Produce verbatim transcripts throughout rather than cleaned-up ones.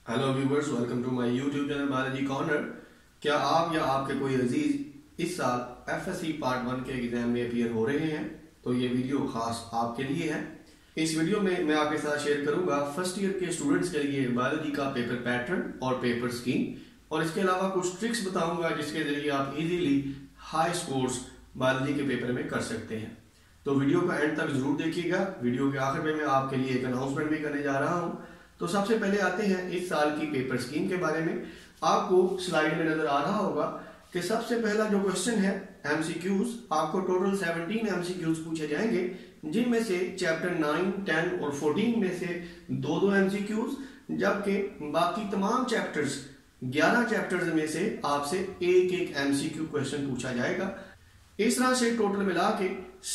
Hello viewers, welcome to my YouTube channel Biology Corner. क्या आप या आपके कोई अजीज इस साल एफएससी पार्ट वन के एग्जाम में अपीयर हो रहे हैं? तो ये वीडियो खास आपके लिए है। इस वीडियो में मैं आपके साथ शेयर करूंगा फर्स्ट ईयर के स्टूडेंट्स के लिए बायोलॉजी का पेपर पैटर्न और पेपर स्कीम, और इसके अलावा कुछ ट्रिक्स बताऊंगा जिसके जरिए आप इजीली हाई स्कोर्स बायोलॉजी के पेपर में कर सकते हैं। तो वीडियो को एंड तक जरूर देखिएगा। वीडियो के आखिर में मैं आपके लिए एक अनाउंसमेंट भी करने जा रहा हूँ। तो सबसे पहले आते हैं इस साल की पेपर स्कीम के बारे में। आपको स्लाइड में नजर आ रहा होगा कि सबसे पहला जो क्वेश्चन है एमसीक्यूज, आपको टोटल सत्रह एमसीक्यूज पूछे जाएंगे, जिनमें से चैप्टर नाइन, टेन और फोर्टीन में से दो दो एमसीक्यूज, जबकि बाकी तमाम चैप्टर्स ग्यारह चैप्टर्स में से आपसे एक एक एमसीक्यू क्वेश्चन पूछा जाएगा। इस तरह से टोटल मिला के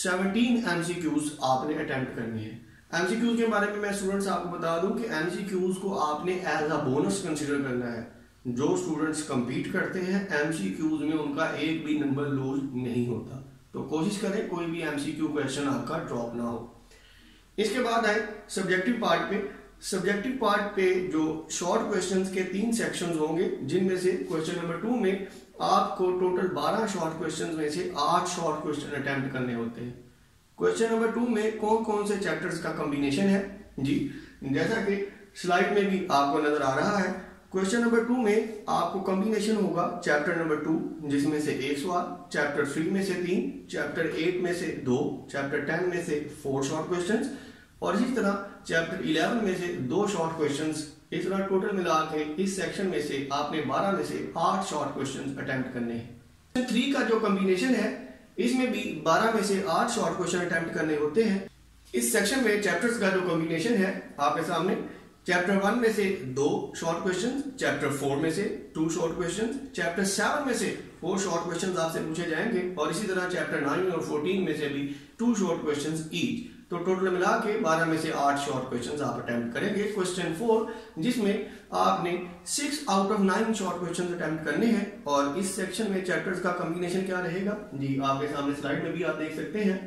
सत्रह एमसीक्यूज आपने अटेम्प्ट करनी है। एमसीक्यूज के बारे में मैं स्टूडेंट्स आपको बता दूं कि एमसीक्यूज को आपने एज अ बोनस कंसीडर करना है। जो स्टूडेंट्स कंपीट करते हैं एमसीक्यूज में, उनका एक भी नंबर लूज नहीं होता। तो कोशिश करें कोई भी एमसीक्यू क्वेश्चन आपका ड्रॉप ना हो। इसके बाद आए सब्जेक्टिव पार्ट पे। सब्जेक्टिव पार्ट पे जो शॉर्ट क्वेश्चंस के तीन सेक्शंस होंगे, जिनमें से क्वेश्चन नंबर टू में आपको टोटल बारह शॉर्ट क्वेश्चंस में से आठ शॉर्ट क्वेश्चन अटेम्प्ट करने होते हैं। क्वेश्चन नंबर टू में कौन कौन से चैप्टर्स का कॉम्बिनेशन है जी, जैसा कि स्लाइड में भी आपको नजर आ रहा है। क्वेश्चन नंबर टू में आपको कॉम्बिनेशन होगा चैप्टर नंबर टू, जिसमें से एक सवाल, चैप्टर थ्री में से तीन, चैप्टर एट में से दो, चैप्टर टेन में से फोर शॉर्ट क्वेश्चंस, और इसी तरह चैप्टर इलेवन में से दो शॉर्ट क्वेश्चंस। इस तरह टोटल मिला के इस सेक्शन में से आपने बारह में से आठ शॉर्ट क्वेश्चंस अटेम्प्ट करने हैं। थ्री का जो कॉम्बिनेशन है, इसमें भी बारह में से आठ शॉर्ट क्वेश्चन अटेम्प्ट करने होते हैं। इस सेक्शन में चैप्टर्स का जो कॉम्बिनेशन है आपके सामने, चैप्टर वन में से दो शॉर्ट क्वेश्चंस, चैप्टर फोर में से two short questions, chapter seven में से फोर शॉर्ट क्वेश्चंस आपसे पूछे जाएंगे, और इसी तरह चैप्टर नाइन और फोर्टीन में से भी टू शॉर्ट क्वेश्चंस ईच। तो टोटल मिला के बारह में से आठ शॉर्ट क्वेश्चंस आप अटेम्प्ट करेंगे। क्वेश्चन फोर, जिसमें आपने six out of nine short questions attempt करने हैं। और इस सेक्शन में चैप्टर्स का कॉम्बिनेशन क्या रहेगा जी, आपके सामने स्लाइड में भी आप देख सकते हैं।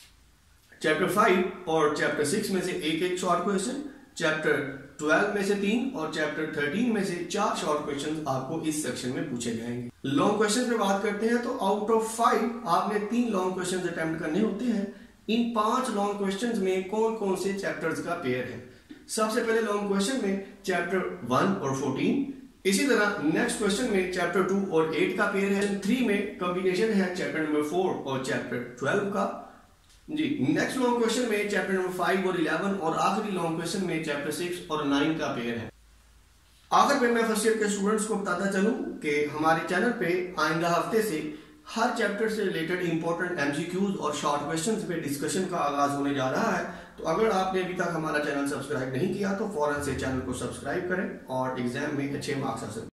चैप्टर फाइव और चैप्टर सिक्स में से एक एक शॉर्ट क्वेश्चन, चैप्टर ट्वेल्व में से तीन और चैप्टर थर्टीन में से चार शॉर्ट क्वेश्चंस आपको इस सेक्शन में पूछे जाएंगे। लॉन्ग क्वेश्चंस पे बात करते हैं तो आउट ऑफ फाइव आपने तीन लॉन्ग क्वेश्चंस अटेम्प्ट करने होते हैं। इन पांच लॉन्ग क्वेश्चंस में कौन कौन से चैप्टर्स का पेयर है? सबसे पहले लॉन्ग क्वेश्चन में चैप्टर वन और फोर्टीन, इसी तरह नेक्स्ट क्वेश्चन में चैप्टर टू और एट का पेयर है। थ्री में कॉम्बिनेशन है चैप्टर नंबर फोर और चैप्टर ट्वेल्व का जी। नेक्स्ट लॉन्ग क्वेश्चन में चैप्टर नंबर फाइव और इलेवन, और आखिरी लॉन्ग क्वेश्चन में चैप्टर सिक्स और नाइन का पेयर है। आखिर में मैं फर्स्ट ईयर के स्टूडेंट्स को बताता चलूं कि हमारे चैनल पे आइंदा हफ्ते से हर चैप्टर से रिलेटेड इंपॉर्टेंट एमसीक्यूज और शॉर्ट क्वेश्चंस पे डिस्कशन का आगाज होने जा रहा है। तो अगर आपने अभी तक हमारा चैनल सब्सक्राइब नहीं किया तो फौरन से चैनल को सब्सक्राइब करें और एग्जाम में अच्छे मार्क्स हासिल करें।